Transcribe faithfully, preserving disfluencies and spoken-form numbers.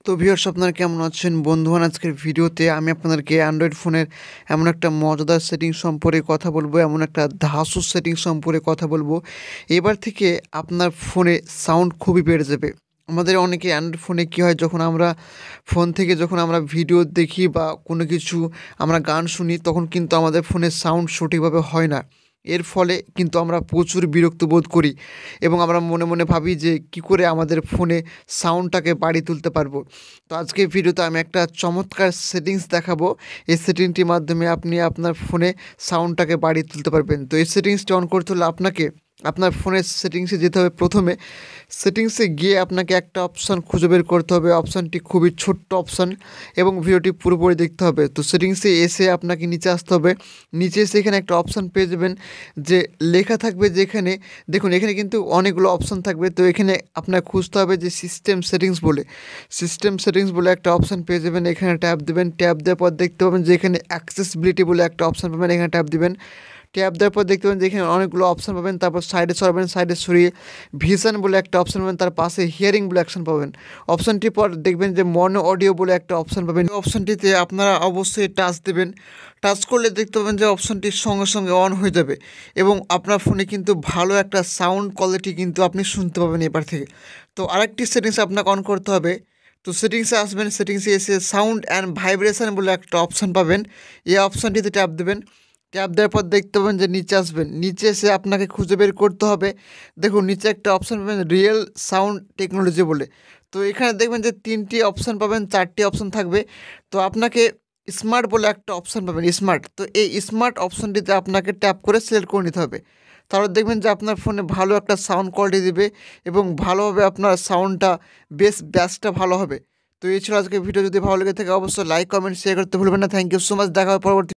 তো ভিউয়ার্স আপনারা কেমন আছেন বন্ধুগণ? আজকের ভিডিওতে আমি আপনাদেরকে অ্যান্ড্রয়েড ফোনের এমন একটা মজাদার সেটিং সম্পর্কে কথা বলবো, এমন একটা ধাঁসু সেটিং সম্পর্কে কথা বলবো। এবার থেকে আপনার ফোনে সাউন্ড খুবই বেড়ে যাবে। আমাদের অনেকে অ্যান্ড্রয়েড ফোনে কী হয়, যখন আমরা ফোন থেকে যখন আমরা ভিডিও দেখি বা কোনো কিছু আমরা গান শুনি, তখন কিন্তু আমাদের ফোনের সাউন্ড সঠিকভাবে হয় না। এর ফলে কিন্তু আমরা প্রচুর বিরক্ত বোধ করি এবং আমরা মনে মনে ভাবি যে কী করে আমাদের ফোনে সাউন্ডটাকে বাড়িয়ে তুলতে পারবো। তো আজকের ভিডিওতে আমি একটা চমৎকার সেটিংস দেখাবো। এই সেটিংটির মাধ্যমে আপনি আপনার ফোনে সাউন্ডটাকে বাড়িয়ে তুলতে পারবেন। তো এই সেটিংসটি অন করতে হলে আপনাকে আপনার ফোনের সেটিংসে যেতে হবে। প্রথমে সেটিংসে গিয়ে আপনাকে একটা অপশান খুঁজে বের করতে হবে। অপশানটি খুবই ছোট্ট অপশান এবং ভিডিওটি পুরোপুরি দেখতে হবে। তো সেটিংসে এসে আপনাকে নিচে আসতে হবে। নিচে এসে এখানে একটা অপশান পেয়ে যাবেন, যে লেখা থাকবে যেখানে দেখুন, এখানে কিন্তু অনেকগুলো অপশান থাকবে। তো এখানে আপনার খুঁজতে হবে যে সিস্টেম সেটিংস বলে সিস্টেম সেটিংস বলে একটা অপশান পেয়ে যাবেন। এখানে ট্যাপ দেবেন। ট্যাপ দেওয়ার পর দেখতে পাবেন যে এখানে অ্যাক্সেসিবিলিটি বলে একটা অপশান পাবেন। এখানে ট্যাপ দিবেন। ট্যাপ দেওয়ার পর দেখতে পাবেন যে এখানে অনেকগুলো অপশান পাবেন। তারপর সাইডে সরাবেন। সাইডে সরিয়ে ভিশন বলে একটা অপশান পাবেন। তার পাশে হিয়ারিং বলে অপশান পাবেন। অপশানটির পর দেখবেন যে মনো অডিও বলে একটা অপশান পাবেন। এই অপশানটিতে আপনারা অবশ্যই টাচ দেবেন। টাচ করলে দেখতে পাবেন যে অপশানটির সঙ্গে সঙ্গে অন হয়ে যাবে এবং আপনার ফোনে কিন্তু ভালো একটা সাউন্ড কোয়ালিটি কিন্তু আপনি শুনতে পাবেন এবার থেকে। তো আরেকটি সেটিংস আপনাকে অন করতে হবে। তো সেটিংসে আসবেন। সেটিংসে এসে সাউন্ড অ্যান্ড ভাইব্রেশন বলে একটা অপশান পাবেন। এই অপশানটিতে ট্যাপ দেবেন। ট্যাপ দেওয়ার পর দেখতে পাবেন যে নিচে আসবেন। নিচে এসে আপনাকে খুঁজে বের করতে হবে। দেখুন নিচে একটা অপশান পাবেন রিয়েল সাউন্ড টেকনোলজি বলে। তো এখানে দেখবেন যে তিনটি অপশান পাবেন, চারটি অপশান থাকবে। তো আপনাকে স্মার্ট বলে একটা অপশান পাবেন, স্মার্ট। তো এই স্মার্ট অপশানটিতে আপনাকে ট্যাপ করে সিলেক্ট করে নিতে হবে। তাহলে দেখবেন যে আপনার ফোনে ভালো একটা সাউন্ড কোয়ালিটি দেবে এবং ভালোভাবে আপনার সাউন্ডটা বেশ ব্যাসটা ভালো হবে। তো এই ছিল আজকে ভিডিও। যদি ভালো লেগে থাকে অবশ্যই লাইক কমেন্ট শেয়ার করতে ভুলবেন না। Thank you so much. দেখা হবে পরবর্তী